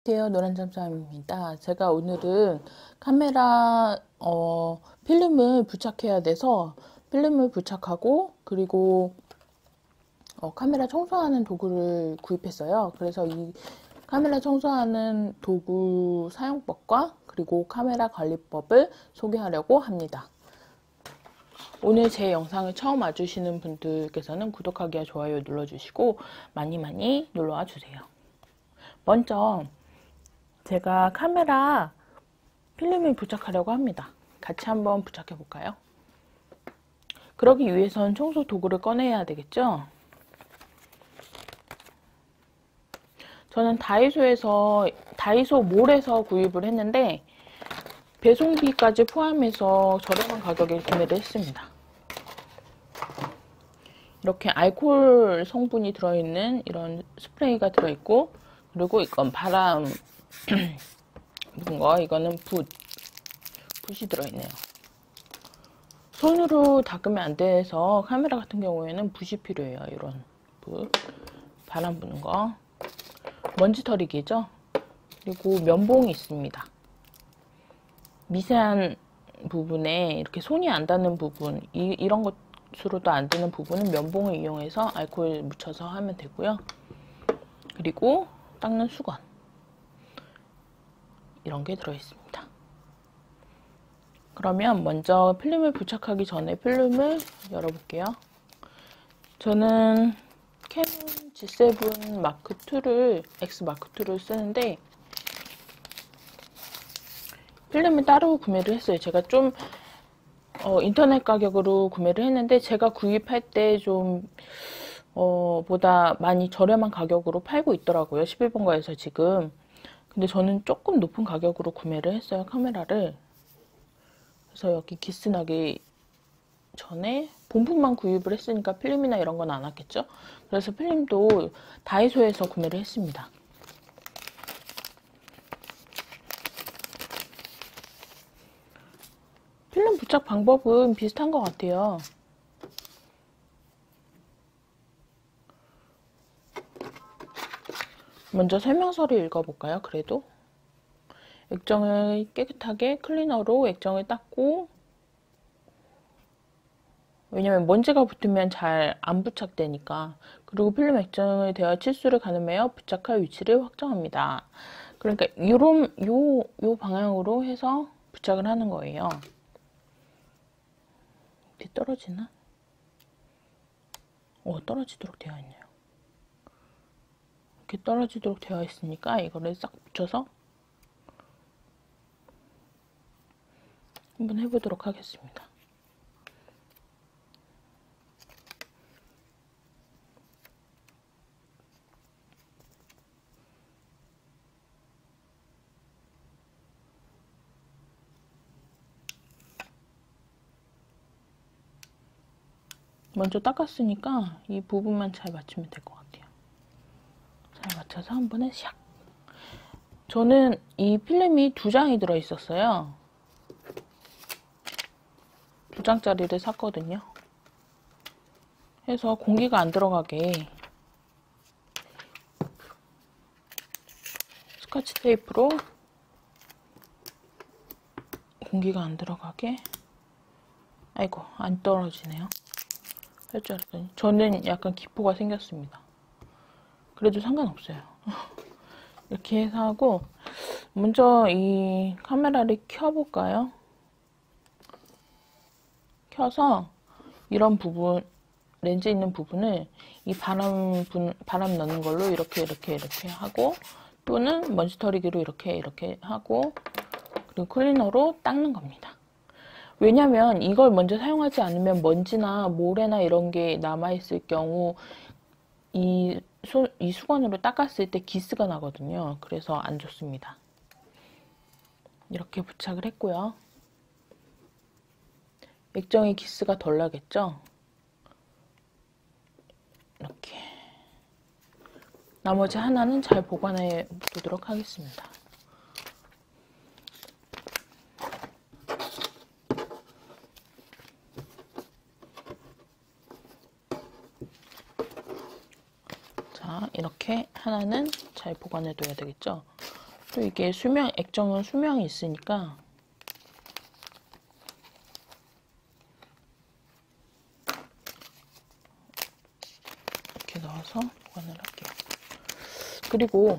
안녕하세요. 노란잠잠입니다. 제가 오늘은 카메라 필름을 부착해야 돼서 필름을 부착하고 그리고 카메라 청소하는 도구를 구입했어요. 그래서 이 카메라 청소하는 도구 사용법과 그리고 카메라 관리법을 소개하려고 합니다. 오늘 제 영상을 처음 와주시는 분들께서는 구독하기와 좋아요 눌러주시고 많이 놀러와 주세요. 먼저 제가 카메라 필름을 부착하려고 합니다. 같이 한번 부착해 볼까요? 그러기 위해선 청소 도구를 꺼내야 되겠죠? 저는 다이소 몰에서 구입을 했는데 배송비까지 포함해서 저렴한 가격에 구매를 했습니다. 이렇게 알코올 성분이 들어있는 이런 스프레이가 들어있고, 그리고 이건 바람 묻은 거, 이거는 붓이 들어있네요. 손으로 닦으면 안 돼서 카메라 같은 경우에는 붓이 필요해요. 이런 붓, 바람 부는 거, 먼지 털이기죠. 그리고 면봉이 있습니다. 미세한 부분에 이렇게 손이 안 닿는 부분, 이런 것으로도 안 되는 부분은 면봉을 이용해서 알코올 묻혀서 하면 되고요. 그리고 닦는 수건, 이런 게 들어있습니다. 그러면 먼저 필름을 부착하기 전에 필름을 열어볼게요. 저는 캐논 G7 마크2를 X 마크2를 쓰는데 필름을 따로 구매를 했어요. 제가 좀 인터넷 가격으로 구매를 했는데 제가 구입할 때 좀 보다 많이 저렴한 가격으로 팔고 있더라고요. 11번가에서 지금. 근데 저는 조금 높은 가격으로 구매를 했어요. 카메라를. 그래서 여기 기스 나기 전에 본품만 구입을 했으니까 필름이나 이런 건 안 왔겠죠? 그래서 필름도 다이소에서 구매를 했습니다. 필름 부착 방법은 비슷한 것 같아요. 먼저 설명서를 읽어볼까요? 그래도 액정을 깨끗하게 클리너로 액정을 닦고, 왜냐면 먼지가 붙으면 잘 안 부착되니까. 그리고 필름 액정을 대하 치수를 가늠하여 부착할 위치를 확정합니다. 그러니까 요 방향으로 해서 부착을 하는 거예요. 이렇게 떨어지나? 떨어지도록 되어 있네요. 이렇게 떨어지도록 되어 있으니까 이거를 싹 붙여서 한번 해보도록 하겠습니다. 먼저 닦았으니까 이 부분만 잘 맞추면 될 것 같아요. 잘 맞춰서 한 번에 샥! 저는 이 필름이 2장이 들어있었어요. 2장짜리를 샀거든요. 해서 공기가 안 들어가게 스카치 테이프로 공기가 안 들어가게, 아이고 안 떨어지네요. 할 줄 알았더니 저는 약간 기포가 생겼습니다. 그래도 상관없어요. 이렇게 해서 하고, 먼저 이 카메라를 켜볼까요? 켜서 이런 부분, 렌즈 있는 부분을 이 바람 넣는 걸로 이렇게 하고, 또는 먼지 털이기로 이렇게 하고, 그리고 클리너로 닦는 겁니다. 왜냐면 이걸 먼저 사용하지 않으면 먼지나 모래나 이런 게 남아있을 경우 이 수건으로 닦았을 때 기스가 나거든요. 그래서 안 좋습니다. 이렇게 부착을 했고요. 액정에 기스가 덜 나겠죠? 이렇게. 나머지 하나는 잘 보관해 보도록 하겠습니다. 자, 이렇게 하나는 잘 보관해 둬야 되겠죠? 또 이게 액정은 수명이 있으니까 이렇게 넣어서 보관을 할게요. 그리고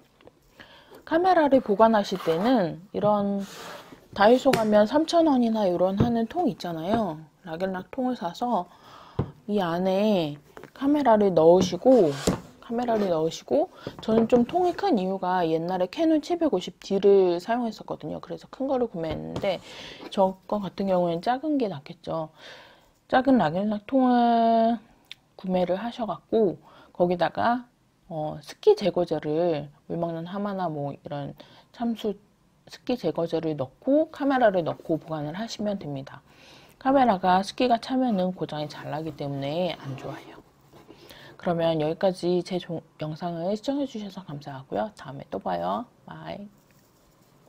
카메라를 보관하실 때는 이런 다이소 가면 3,000원이나 이런 하는 통 있잖아요. 락앤락 통을 사서 이 안에 카메라를 넣으시고 저는 좀 통이 큰 이유가 옛날에 캐논 750D를 사용했었거든요. 그래서 큰 거를 구매했는데 저 거 같은 경우에는 작은 게 낫겠죠. 작은 락앤락 통을 구매를 하셔갖고 거기다가 습기 제거제를 물 먹는 하마나 뭐 이런 참수 습기 제거제를 넣고 카메라를 넣고 보관을 하시면 됩니다. 카메라가 습기가 차면은 고장이 잘 나기 때문에 안 좋아요. 그러면 여기까지 제 영상을 시청해 주셔서 감사하고요. 다음에 또 봐요. 바이.